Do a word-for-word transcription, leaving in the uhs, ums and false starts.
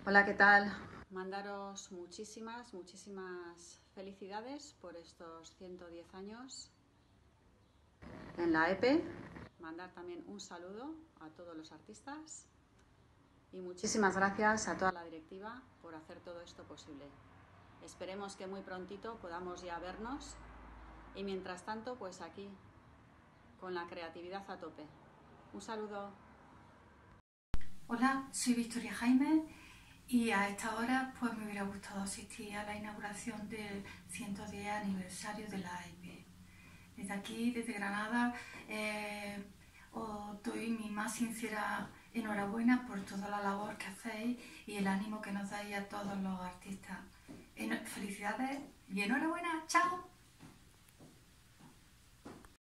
Hola, ¿qué tal? Mandaros muchísimas, muchísimas felicidades por estos ciento diez años en la E P E. Mandar también un saludo a todos los artistas y muchísimas gracias a toda la directiva por hacer todo esto posible. Esperemos que muy prontito podamos ya vernos y mientras tanto, pues aquí, con la creatividad a tope. Un saludo. Hola, soy Victoria Jaime y a esta hora pues me hubiera gustado asistir a la inauguración del ciento diez aniversario de la E P E. Desde aquí, desde Granada, eh, os doy mi más sincera enhorabuena por toda la labor que hacéis y el ánimo que nos dais a todos los artistas. Felicidades y enhorabuena, chao.